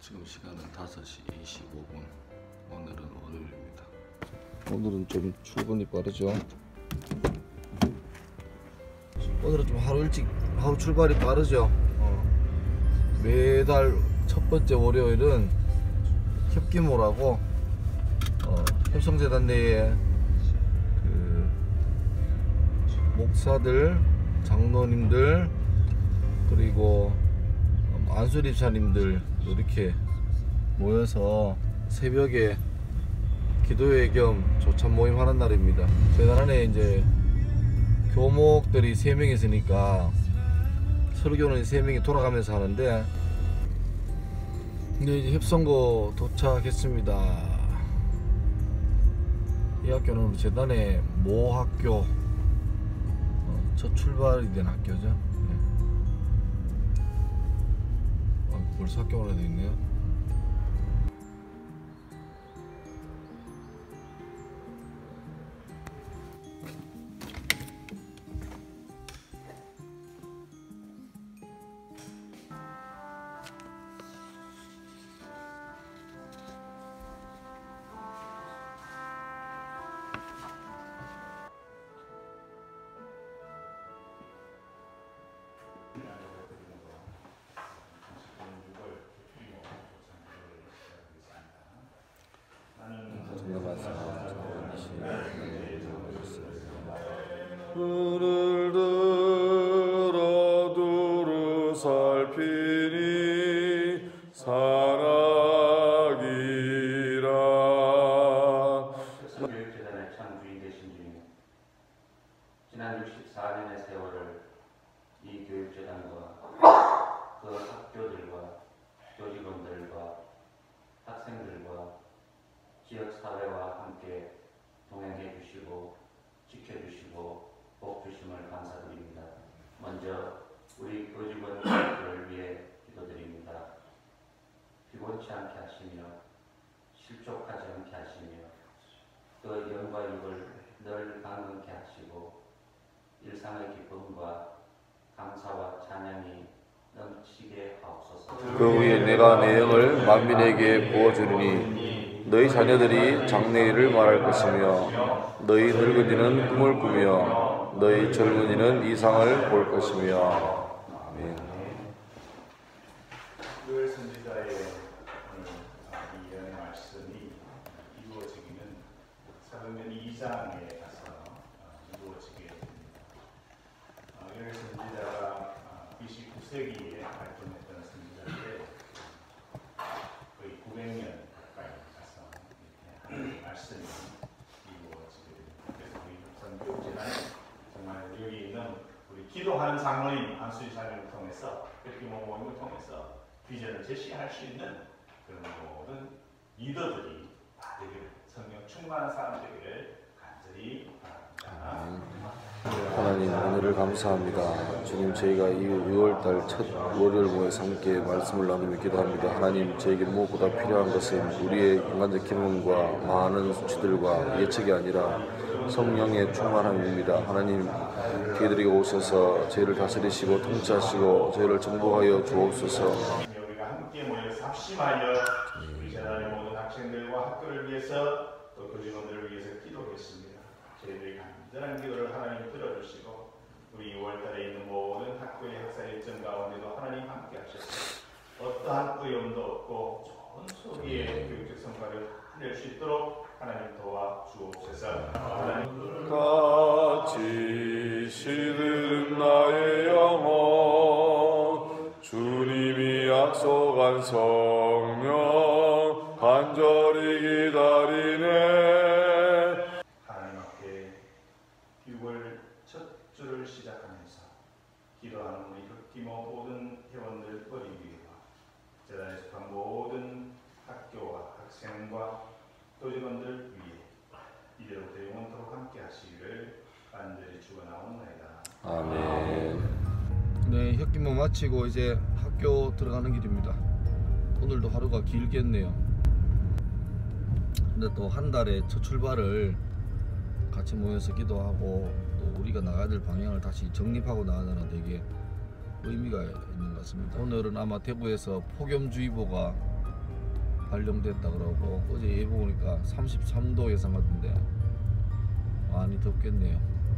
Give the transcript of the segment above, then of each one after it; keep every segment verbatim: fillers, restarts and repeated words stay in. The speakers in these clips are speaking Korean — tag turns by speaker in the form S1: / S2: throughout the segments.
S1: 지금 시간은 다섯 시 이십오 분. 오늘은 월요일입니다.
S2: 오늘은 좀 출근이 빠르죠. 오늘은 좀 하루 일찍 하루 출발이 빠르죠. 어. 매달 첫 번째 월요일은 협기모라고 어, 협성재단 내에 그 목사들, 장로님들 그리고 안수립사님들 이렇게 모여서 새벽에 기도회 겸 조찬 모임 하는 날입니다. 재단 안에 이제 교목들이 세 명 있으니까 설교는 세 명이 돌아가면서 하는데, 근데 이제 협성고 도착했습니다. 이 학교는 재단의 모 학교, 어, 첫 출발이 된 학교죠. 네. 어, 벌써 학교가 되어 있네요.
S1: 눈을 들어 두루 살피니 사랑이라.
S3: 교육재단의 창주인 되신 주님, 지난 육십사 년의 세월을 이 교육재단과 그 학교들과 교직원들과 학생들과 지역사회와 함께 동행해 주시고 지켜주시고 복 주심을 감사드립니다. 먼저 우리 교직원들을 위해 기도드립니다. 피곤치 않게 하시며 실족하지 않게 하시며 그 영과 육을 늘 강건케 하시고 일상의 기쁨과 감사와 찬양이 넘치게 하옵소서.
S2: 그 후에 내가 내 영을 만민에게 부어주리니 너희 자녀들이 장래일을 말할 것이며 너희 늙은이는 꿈을 꾸며 너희 젊은이는 이상을 볼 것이며. 아멘.
S4: 요엘 선지자의 오늘 이 예언의 말씀이 이루어지기는 사도행전 이 장에 가서 이루어지게 됩니다. 요엘 선지자가 비씨 구 세기에 발전했던 선지자인데 거의 구백 년 가까이 가서 하나님의 말씀이 이루어지게 됩니다. 그래서 우리 협성교육재단은 정말 여기 있는 우리 기도하는 장로님 안수지사님을 통해서 협기모 모임을 통해서 비전을 제시할 수 있는 그런 모든 리더들이 다 되기를, 성령 충만한 사람 되기를 간절히 바랍니다.
S2: 하나님, 오늘을 감사합니다. 주님, 저희가 이 유월달 첫 월요일 모여서 함께 말씀을 나누며 기도합니다. 하나님, 저에게 무엇보다 필요한 것은 우리의 인간적 기능과 많은 수치들과 예측이 아니라 성령의 충만함입니다. 하나님, 저희들에게 오셔서 저희를 다스리시고 통치하시고 저희를 정복하여 주옵소서.
S4: 우리가 함께 모여서 합심하여 우리 재단의 모든 학생들과 학교를 위해서 또 교직원들을 위해서 기도했습니다. 저희들이 간절한 기도를 하나님 들어주시고 우리 유월달에 있는 모든 학교의 학사 일정 가운데도 하나님 함께 하셔서 어떠한 어려움도 없고 좋은 소리의 교육적 성과를 낼 수 있도록 하나님 도와 주옵소서. 하나님
S1: 같이 시들은 나의 영혼, 주님이 약속한 성령 간절히 기다리네.
S4: 하나님 앞에 유월 첫 주를 시작하면서 기도하는 우리 흑기모 모든 회원들 어린 위와 재단에 속한 모든 학교와 학생과 교직원들 위해 이제부터 영원토록 함께 하시기를 간절히 축원하옵나이다.
S2: 아멘. 네, 협기모 마치고 이제 학교 들어가는 길입니다. 오늘도 하루가 길겠네요. 근데 또 한 달에 첫 출발을 같이 모여서 기도하고 또 우리가 나가야 될 방향을 다시 정립하고 나가는 되게 의미가 있는 것 같습니다. 오늘은 아마 대구에서 폭염주의보가 발령됐다 그러고 어제 예보 보니까 삼십삼 도 예상 같은데 많이 덥겠네요.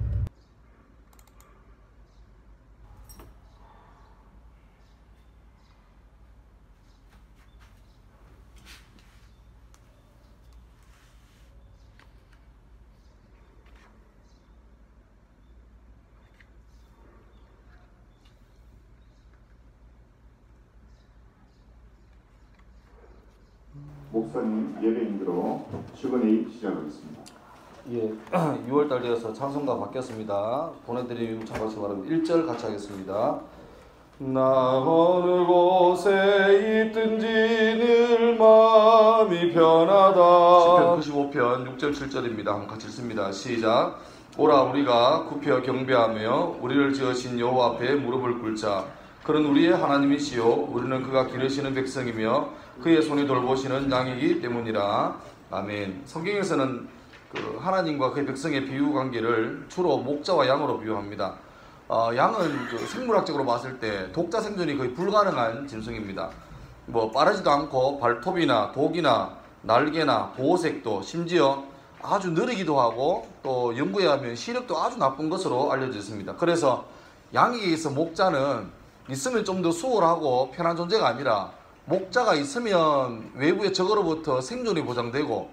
S5: 목사님 예배인으로 큐앤에이 시작하겠습니다.
S2: 예, 유월달 되어서 찬송가 바뀌었습니다. 보내드린 찬송가 바랍니다. 일 절 같이 하겠습니다. 나 어느 곳에 있든지 늘 마음이 편하다. 시편 구십오 편 육 절 칠 절입니다. 한번 같이 읽습니다. 시작. 오라 우리가 굽혀 경배하며 우리를 지으신 여호와 앞에 무릎을 꿇자. 그는 우리의 하나님이시요 우리는 그가 기르시는 백성이며 그의 손이 돌보시는 양이기 때문이라. 아멘. 성경에서는 그 하나님과 그의 백성의 비유 관계를 주로 목자와 양으로 비유합니다. 어, 양은 그 생물학적으로 봤을 때 독자 생존이 거의 불가능한 짐승입니다. 뭐 빠르지도 않고 발톱이나 독이나 날개나 보호색도 심지어 아주 느리기도 하고 또 연구에 하면 시력도 아주 나쁜 것으로 알려져 있습니다. 그래서 양에게 있어 목자는 있으면 좀 더 수월하고 편한 존재가 아니라 목자가 있으면 외부의 적으로부터 생존이 보장되고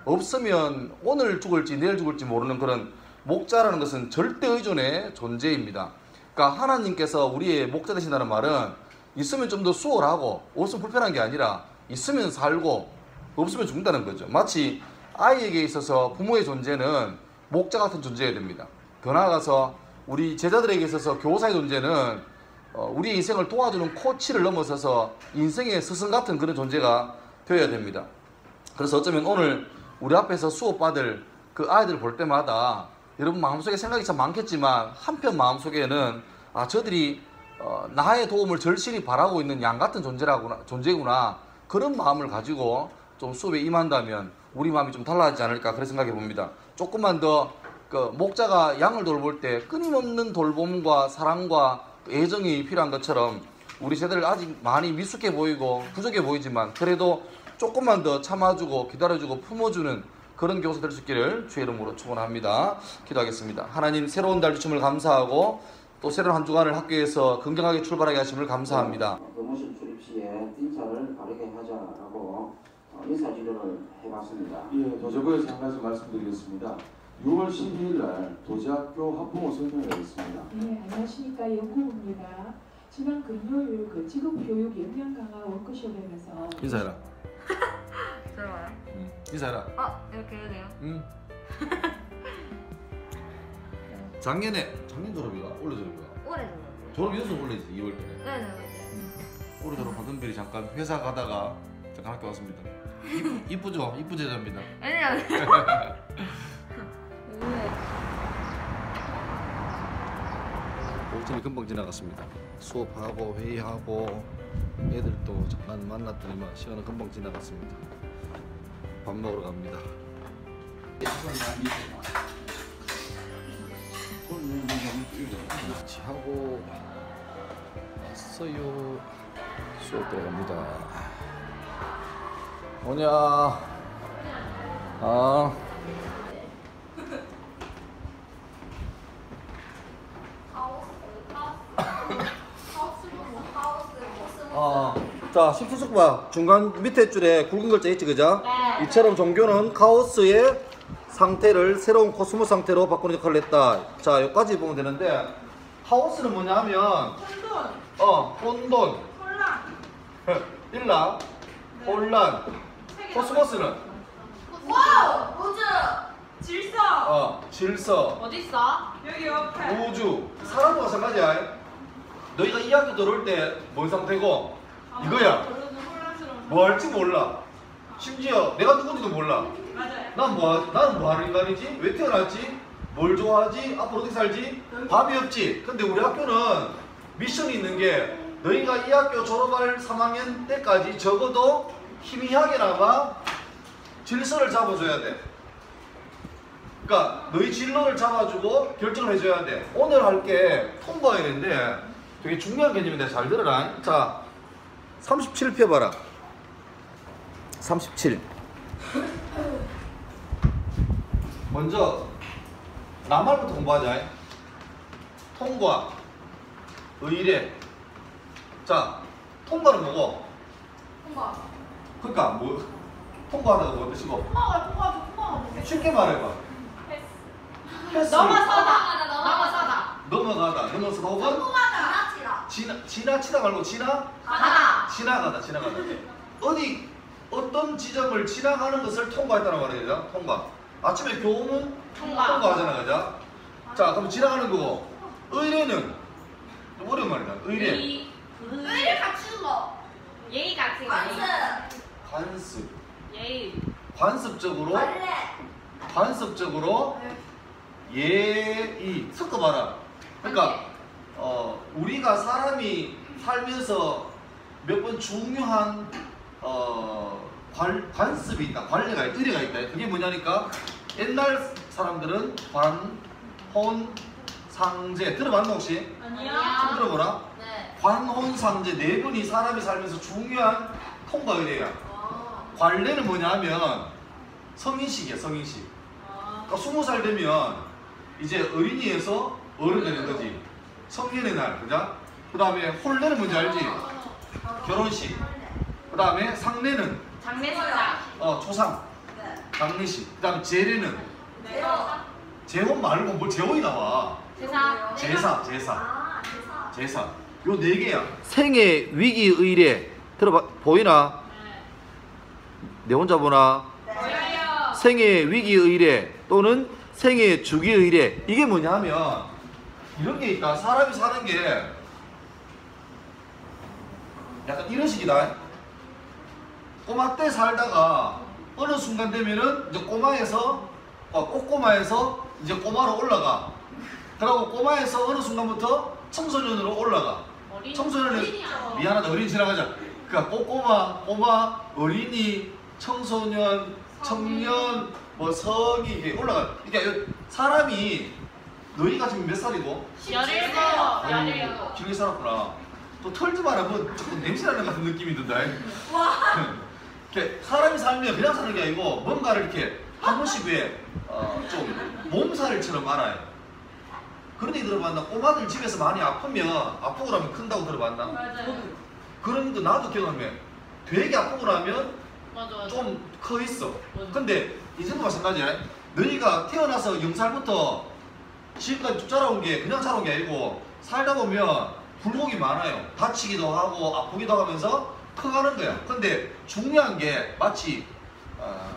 S2: 없으면 오늘 죽을지 내일 죽을지 모르는 그런 목자라는 것은 절대 의존의 존재입니다. 그러니까 하나님께서 우리의 목자 되신다는 말은 있으면 좀 더 수월하고 없으면 불편한 게 아니라 있으면 살고 없으면 죽는다는 거죠. 마치 아이에게 있어서 부모의 존재는 목자 같은 존재여야 됩니다. 더 나아가서 우리 제자들에게 있어서 교사의 존재는 어, 우리의 인생을 도와주는 코치를 넘어서서 인생의 스승 같은 그런 존재가 되어야 됩니다. 그래서 어쩌면 오늘 우리 앞에서 수업받을 그 아이들을 볼 때마다 여러분 마음속에 생각이 참 많겠지만 한편 마음속에는 아 저들이 어, 나의 도움을 절실히 바라고 있는 양 같은 존재라구나, 존재구나 그런 마음을 가지고 좀 수업에 임한다면 우리 마음이 좀 달라지지 않을까 그런 생각해 봅니다. 조금만 더 그 목자가 양을 돌볼 때 끊임없는 돌봄과 사랑과 애정이 필요한 것처럼 우리 세대를 아직 많이 미숙해 보이고 부족해 보이지만 그래도 조금만 더 참아주고 기다려주고 품어주는 그런 교사 될 수 있기를 주의 이름으로 축원합니다. 기도하겠습니다. 하나님 새로운 달 주심을 감사하고 또 새로운 한 주간을 학교에서 건강하게 출발하게 하심을 감사합니다.
S6: 교무실 출입 시에 인사를 바르게 하자라고 인사지도를 해봤습니다.
S7: 예, 도저부에서 한 가지 말씀드리겠습니다. 유월 십이일 날 도지학교 학부모 설명회가 있습니다.
S8: 네, 안녕하십니까. 영국입니다. 지난 금요일 그 직업교육 역량 강화 워크숍에서
S2: 인사해라.
S9: 들어와요?
S2: 응. 인사해라.
S9: 어, 이렇게 해야 돼요?
S2: 응. 작년에 작년 졸업이가 올해 졸업이가
S9: 올해 졸업이요.
S2: 졸업 연수 올해지 이월 달에.
S9: 네네.
S2: 응. 올해 졸업 받은 별이 잠깐 회사 가다가 잠깐 학교 왔습니다. 이쁘, 이쁘죠? 이쁜 제자입니다.
S9: 아니야.
S2: 오전이 금방 지나갔습니다. 수업하고 회의하고 애들도 잠깐 만났더니만 시간은 금방 지나갔습니다. 밥 먹으러 갑니다. 같이 하고 왔어요. 수업 들어갑니다. 오냐? 아. 어, 자, 십수숙 봐. 중간 밑에 줄에 굵은 글자 있지, 그죠? 네. 이처럼 종교는 카오스의 상태를 새로운 코스모스 상태로 바꾸는 역할을 했다. 자, 여기까지 보면 되는데, 카오스는 뭐냐 하면, 혼돈. 어, 혼돈. 혼란. 일라. 네. 혼란. 코스모스는?
S9: 와우! 우주!
S8: 질서.
S2: 어, 질서.
S9: 어딨어?
S8: 여기 옆에.
S2: 우주. 사람과 마찬가지야. 너희가 이 학교 들어올 때 뭔 상태고 이거야. 뭐 할지 몰라. 심지어 내가 누군지도 몰라.
S8: 맞아요.
S2: 난 뭐, 나는 뭐 하는 인간이지? 왜 태어났지? 뭘 좋아하지? 앞으로 어떻게 살지? 답이 없지. 근데 우리 학교는 미션이 있는 게 너희가 이 학교 졸업할 삼 학년 때까지 적어도 희미하게나마 질서를 잡아줘야 돼. 그러니까 너희 진로를 잡아주고 결정을 해줘야 돼. 오늘 할 게 통과해야 되는데 되게 중요한 개념인데 잘 들어라. 자, 삼십칠 표 봐라. 삼십칠. 먼저 낱말부터 공부하자. 통과, 의례. 자, 통과는 뭐고?
S9: 통과.
S2: 그러니까 뭐 통과하다가 뭐 뜻이고?
S9: 통과가 통과도 통과가 뭐겠어?
S2: 쉽게 말해봐. 패스.
S9: 넘어서다. 넘어서다.
S2: 넘어가다. 넘어서다 혹은
S9: 지나치다.
S2: 지나 지나치다 말고 지나
S9: 가다.
S2: 지나가다. 지나가다. 어디 어떤 지점을 지나가는 것을 통과했다는 말이죠. 통과. 아침에 교훈은
S9: 통과.
S2: 통과하잖아, 그죠? 자, 그럼 지나가는 거고. 의례는 좀 어려운 말이다. 의례.
S9: 의- 의를 갖추는 거. 예의 같은 거.
S2: 관습.
S9: 예의.
S2: 관습적으로
S9: 원래.
S2: 관습적으로 예의 섞어봐라. 그러니까
S9: 네.
S2: 어, 우리가 사람이 살면서 몇 번 중요한 어, 관, 관습이 있다, 관례가 있다, 의례가 있다. 그게 뭐냐니까 옛날 사람들은 관, 혼, 상제 들어봤나 혹시?
S9: 아니야.
S2: 좀 들어보라.
S9: 네.
S2: 관, 혼, 상제 네 번이 사람이 살면서 중요한 통과 의례야. 관례는 뭐냐면 성인식이야, 성인식. 그러니까 스무 살 되면 이제 어린이에서 어른 되는 거지. 성년의 날, 그죠? 그 다음에 혼례는 뭔지 알지? 결혼식. 그 다음에 상례는
S9: 장례식장.
S2: 어 초상. 장례식. 그 다음에 제례는
S9: 제사.
S2: 재혼 말고 뭐 재혼이 나와.
S9: 제사.
S2: 제사, 제사,
S9: 아, 제사.
S2: 제사. 요 네 개야. 생애 위기 의례 들어봐 보이나?
S9: 네.
S2: 내 혼자 보나?
S9: 보여요.
S2: 생애 위기 의례 또는 생애 주기 의례. 이게 뭐냐면 이런 게 있다. 사람이 사는 게 약간 이런 식이다. 꼬마 때 살다가 어느 순간 되면은 이제 꼬마에서 어, 꼬꼬마에서 이제 꼬마로 올라가. 그러고 꼬마에서 어느 순간부터 청소년으로 올라가.
S9: 어린이.
S2: 청소년은
S9: 어린이죠.
S2: 미안하다, 어린이 지나가자. 그러니까 꼬꼬마, 꼬마, 어린이, 청소년, 청년, 뭐 성이 이렇게 올라가. 그러니까 사람이 너희가 지금 몇 살이고?
S9: 열일곱. 열일곱.
S2: 길게 살았구나. 또 털지 말아보면 자꾸 냄새나는 같은 느낌이 든다.
S9: 와.
S2: 이렇게 사람이 살면 그냥 사는 게 아니고 뭔가를 이렇게 한 번씩 왜 어, 좀 몸살처럼 알아요. 그런 얘기 들어봤나? 꼬마들 집에서 많이 아프면 아프고 나면 큰다고 들어봤나?
S9: 맞아요.
S2: 그런 거 나도 기억나면 되게 아프고 나면
S9: 맞아, 맞아.
S2: 좀 커 있어.
S9: 맞아.
S2: 근데 이제도 마찬가지야. 너희가 태어나서 영 살부터 지금까지 쭉 자라온 게 그냥 자라온 게 아니고 살다 보면 굴곡이 많아요. 다치기도 하고 아프기도 하면서 커가는 거야. 근데 중요한 게 마치 아...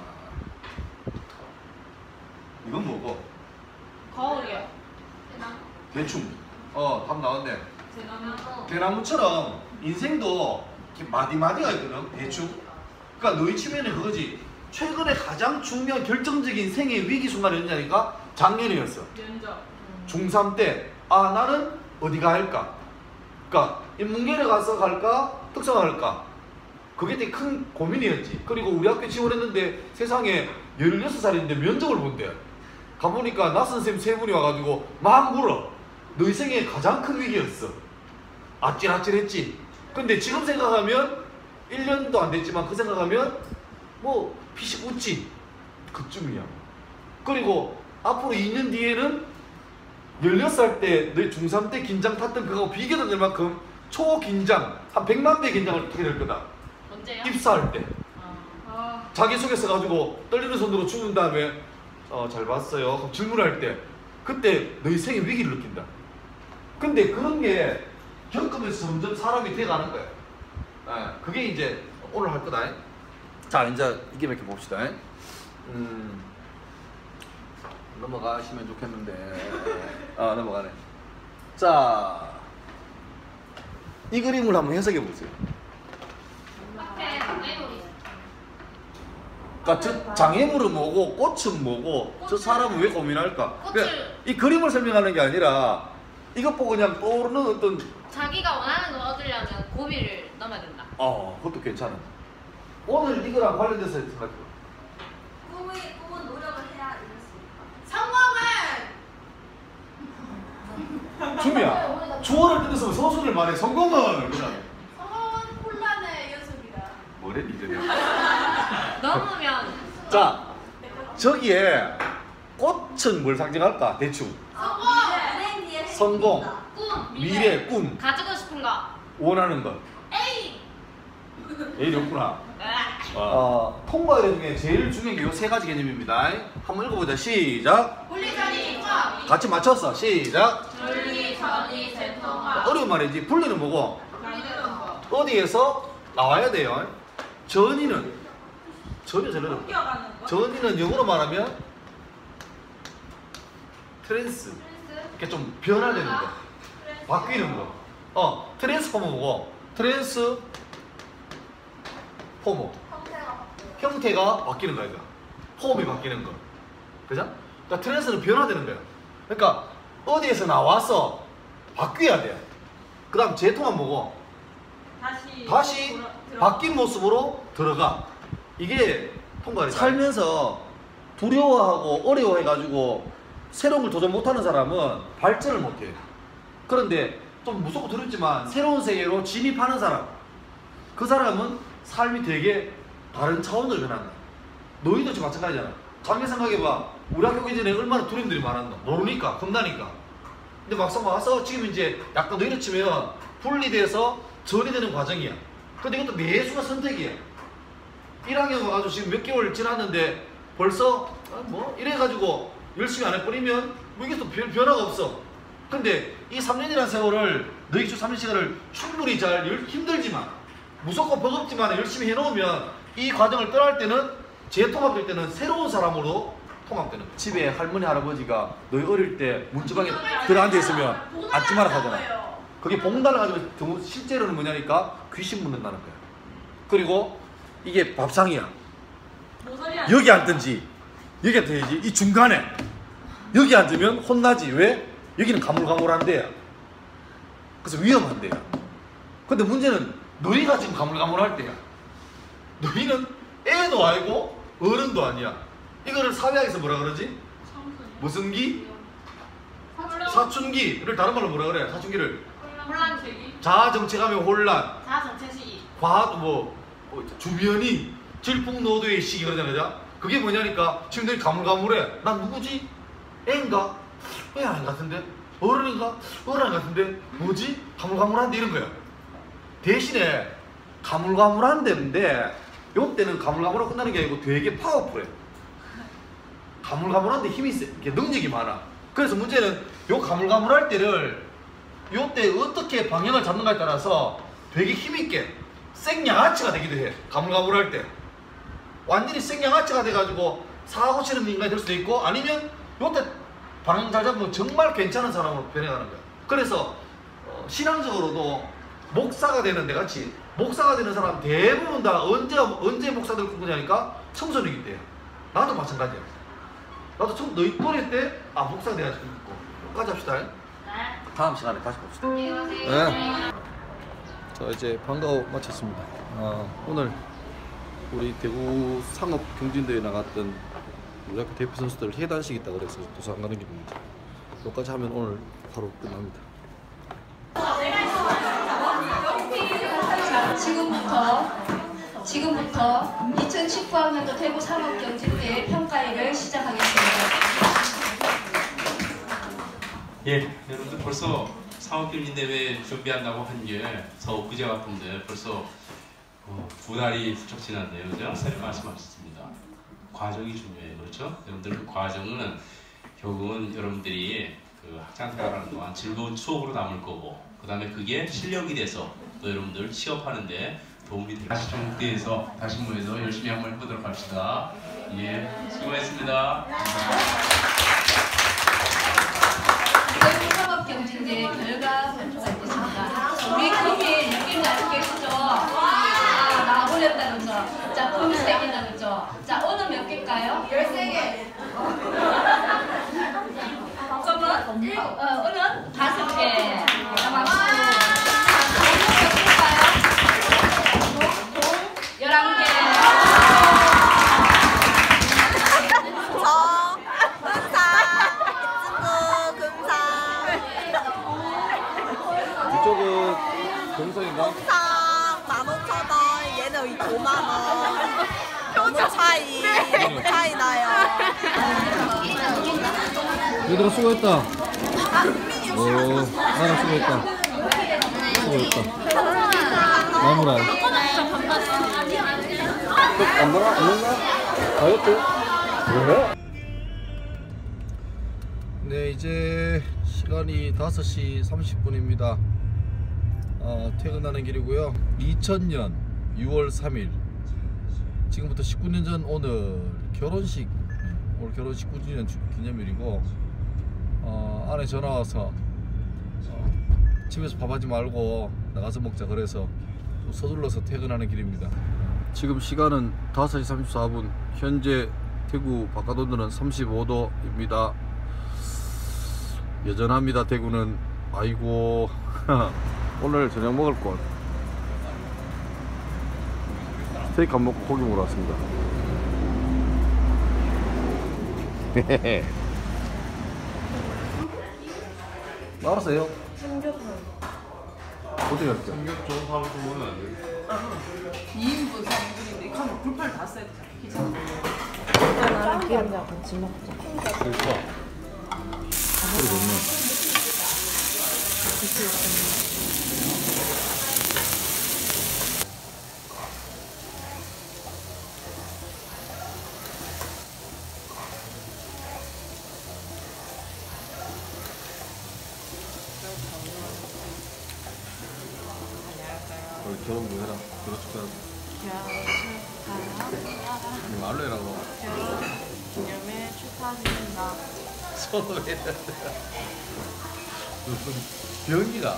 S2: 이건 뭐고?
S9: 거울이요.
S2: 대충 어 답 나왔네.
S9: 대나무.
S2: 대나무처럼 인생도 이렇게 마디마디가 있거든. 대충. 그러니까 너희 치면은 그거지. 최근에 가장 중요한 결정적인 생애 위기 순간이 언제냐니까 작년이었어.
S9: 면접.
S2: 중삼 때 아 나는 어디가 할까? 그러니까 인문계를 가서 갈까? 특성을 할까? 그게 되게 큰 고민이었지. 그리고 우리 학교 지원했는데 세상에 열여섯 살인데 면접을 본대. 가보니까 나 선생님 세 분이 와가지고 막 물어. 너희 생애 가장 큰 위기였어. 아찔아찔했지. 근데 지금 생각하면 일 년도 안 됐지만 그 생각하면 뭐 피식 웃지. 그쯤이야. 그리고 앞으로 이 년 뒤에는 열여섯 살 때 너희 중삼 때 긴장 탔던 그거 비교도 될 만큼 초긴장 한 백만 배 긴장을 타게 될 거다.
S9: 언제요?
S2: 입사할 때
S9: 아.
S2: 자기소개서 가지고 떨리는 손으로 죽은 다음에 어, 잘 봤어요. 그럼 질문할 때 그때 너희 생애 위기를 느낀다. 근데 그런 게 겪으면서 점점 사람이 돼가는 거야. 네, 그게 이제 오늘 할 거다. 자, 이제 이게 몇 개 봅시다. 음, 넘어가시면 좋겠는데. 아, 넘어가네. 자, 이 그림을 한번 해석해 보세요.
S9: 앞에 장애물이.
S2: 그러니까 저 장애물은 뭐고 꽃은 뭐고 저 사람은 왜 고민할까?
S9: 꽃을-
S2: 그러니까 이 그림을 설명하는 게 아니라 이것 보고 그냥 떠오르는 어떤
S9: 자기가 원하는 걸 얻으려면 고비를 넘어야 된다.
S2: 어 그것도 괜찮아. 오늘 이거랑 관련돼서 생각해.
S9: 꿈이 꿈은 노력을 해야 이룰 수 있다. 성공은
S2: 주미야 주어를 뜯어서 서술을 말해. 성공은 그냥
S9: 성공은 혼란의 연속이다.
S2: 뭐래 니들이.
S9: 넘으면
S2: 자, 저기에 꽃은 뭘 상징할까? 대충. 성공,
S9: 꿈,
S2: 미래, 꿈,
S9: 가지고 싶은 거.
S2: 원하는 것.
S9: 에이.
S2: 에이, 없구나.
S9: 으악.
S2: 어, 통과 중에 제일 중요한 게 요 세 가지 개념입니다. 한번 읽어보자. 시작.
S9: 분리전이 통합.
S2: 같이 맞췄어. 시작.
S9: 분리전이 재통합.
S2: 어려운 말이지. 분리는 뭐고?
S9: 만드는 거.
S2: 어디에서 나와야 돼요? 전이는 전이 제일 어렵다.
S9: 옮겨가는 거.
S2: 전이는 영어로 말하면 트랜스. 이렇게 좀 변화되는 거. 바뀌는 거. 어, 트랜스포머 뭐고? 트랜스 포머. 형태가 바뀌는 거야, 이거. 폼이 바뀌는 거. 그죠? 그러니까 트랜스는 변화되는 거야. 그러니까 어디에서 나와서 바뀌어야 돼. 그 다음 재통은 뭐고?
S9: 다시
S2: 다시
S9: 돌아- 들어-
S2: 바뀐 모습으로 들어가. 이게 통과를 살면서 두려워하고 어려워해가지고 새로운 걸 도전 못하는 사람은 발전을 못해. 그런데 좀 무섭고 두렵지만 새로운 세계로 진입하는 사람, 그 사람은 삶이 되게 다른 차원으로 변한다. 너희도 지금 마찬가지잖아. 자기 생각해봐. 우리 학교 오기 전에 얼마나 두려움들이 많았나. 모르니까, 겁나니까. 근데 막상 와서 지금 이제 약간 너희를 치면 분리돼서 전이 되는 과정이야. 근데 이것도 매수가 선택이야. 일 학년 와가지고 지금 몇 개월 지났는데 벌써 아, 뭐 이래가지고 열심히 안 해버리면 뭐 이게 또 변, 변화가 없어. 근데 이 삼 년이라는 세월을 너희 주 삼 년 시간을 충분히 잘 열, 힘들지만 무섭고 버겁지만 열심히 해놓으면 이 과정을 떠날 때는 재통합될 때는 새로운 사람으로 통합되는 거야. 집에 할머니 할아버지가 너희 어릴 때 문지방에 들어앉아있으면 앉지 마라 하잖아. 그게 봉단을 가지고 실제로는 뭐냐니까 귀신 묻는다는 거야. 그리고 이게 밥상이야. 여기 앉든지 여기 앉든지 이 중간에 여기 앉으면 혼나지. 왜? 여기는 가물가물한 데야. 그래서 위험한 데야. 근데 문제는 너희가 지금 가물가물할 때야. 너희는 애도 아니고 어른도 아니야. 이거를 사회학에서 뭐라 그러지? 무슨 기? 사춘기를 다른 말로 뭐라 그래? 사춘기를
S9: 혼란시기.
S2: 자아정체감의 혼란,
S9: 자아정체시기.
S2: 과도 뭐, 뭐 주변이 질풍노도의 시기 그러잖아요. 그게 뭐냐니까 지금 너희 가물가물해. 난 누구지? 애인가? 애 아닌 것 같은데? 어른인가? 어른 아닌 것 같은데? 뭐지? 가물가물한데 이런 거야. 대신에 가물가물한 데인데 요때는 가물가물하고 끝나는 게 아니고 되게 파워풀해. 가물가물한데 힘이 세, 이렇게 능력이 많아. 그래서 문제는 요 가물가물할 때를 요때 어떻게 방향을 잡는가에 따라서 되게 힘있게 생양아치가 되기도 해. 가물가물할 때 완전히 생양아치가 돼가지고 사고 치는 인간이 될 수도 있고, 아니면 요때 방향 잘 잡으면 정말 괜찮은 사람으로 변해가는 거야. 그래서 어, 신앙적으로도 목사가 되는데 같이 목사가 되는 사람 대부분 다 언제 언제 목사들 꿈꾸냐니까 청소년기 때야. 나도 마찬가지야. 나도 처음 너희 또래 때 아 목사가 돼가지고 꿈꿨고. 끝까지 합시다.
S9: 네.
S2: 다음 시간에 다시 봅시다.
S9: 안녕하세요.
S2: 네. 자, 이제 방과후 마쳤습니다. 어, 오늘 우리 대구 상업경진대회 나갔던 우리 학교 대표 선수들 해단식 있다고 그래서 도서관 가는 길입니다. 여기까지 하면 오늘 바로 끝납니다.
S10: 자, 지금부터 지금부터 이천십구 학년도 대구 상업경진대회 평가회를 시작하겠습니다.
S11: 예, 여러분들 벌써 상업경진대회 준비한다고 한 게 서엊그제 같은데 벌써 어, 두 달이 훌쩍 지났네요. 그죠? 선생님 말씀하셨습니다. 과정이 중요해요. 그렇죠? 여러분들 그 과정은 결국은 여러분들이 그 학창생활하는 동안 즐거운 추억으로 남을 거고, 그 다음에 그게 실력이 돼서 또 여러분들 취업하는데 도움이 될 다시 좀 무대에서 다시 모여서 열심히 한번 해보도록 합시다. 예, 수고했습니다.
S10: 대구 상업경진대회 결과 발표가 있겠습니다. 우리 금이 느낌 나는 게 그죠? 아, 나 올렸다면서. 자, 금 세 개나 그죠? 자, 어느 몇 개일까요? 열세 개. 금은? 일곱. 어, 은은? 다섯 개. 자, 박수. 자, 금은 몇 개일까요? 동, 동, 열한 개. 저, 금상, 친구, 금상.
S12: 차이 차이 나요.
S2: 얘들아 수고했다. 오, 나랑 수고했다. 수고했다. 마무라. 안 먹어? 안 먹나? 다이어트? 왜? 네, 이제 시간이 다섯 시 삼십 분입니다. 어, 퇴근하는 길이고요. 이천 년 유월 삼일, 지금부터 십구 년 전 오늘 결혼식, 오늘 결혼식 십구 주년 기념일이고, 어, 아내 전화 와서 어, 집에서 밥하지 말고 나가서 먹자 그래서 좀 서둘러서 퇴근하는 길입니다. 지금 시간은 다섯 시 삼십사 분, 현재 대구 바깥 온도는 삼십오 도입니다. 여전합니다. 대구는. 아이고 오늘 저녁 먹을 걸 스테이크 안 먹고 고기 먹으러 왔습니다. 나왔어요?
S12: 삼겹살.
S2: 어떻게 할게?
S1: 삼겹 좋은 사람 주면 안 돼.
S12: 이 인분 삼겹인데 이 칸에 불팔 다 써야 돼. 귀찮아.
S13: 나랑 기름장 같이 먹자.
S2: 그렇죠. 소리 좋네. 결혼 뭐 해라. 결혼 축하하고. 말로 해라고.
S13: 결혼 기념일 축하드립니다.
S2: 서로 해야 돼. 병기가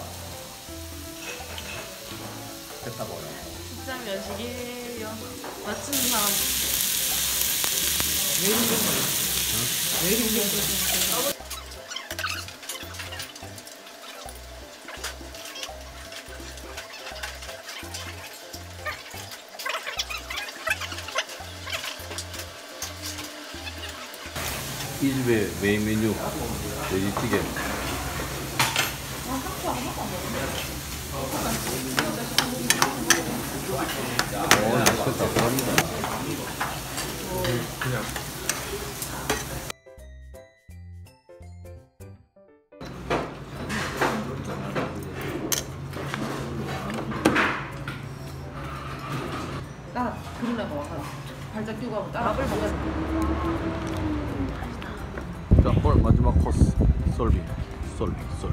S2: 됐다고요.
S13: 진짜 몇시기예요? 맞추는 사람.
S2: 왜 이런 거야? 왜 이런 거야? 이 집의 메인 메뉴 돼지찌개. 오, 맛있겠다. 감사합니다. 그냥.
S12: 나 그러려고 와가. 발작 끼고 하고 따라 먹어.
S2: 자, 오늘 마지막 코스 솔비, 솔비, 솔비.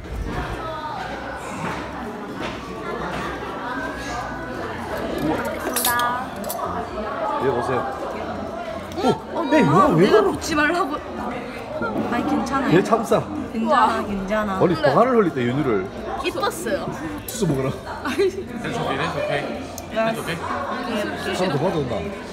S13: 감사합니다.
S2: 여기 보세요.
S13: 어,
S2: 네, 이거 왜
S13: 내가
S2: 그러?
S13: 먹지 말라고. 아니 괜찮아요.
S2: 얘 참싸.
S13: 괜찮아, 괜찮아.
S2: 아니 도가를 흘릴 때 윤유를
S13: 이뻤어요.
S2: 투수 먹어라.
S1: That's okay, that's okay. That's okay.
S2: 한번더 받아온다.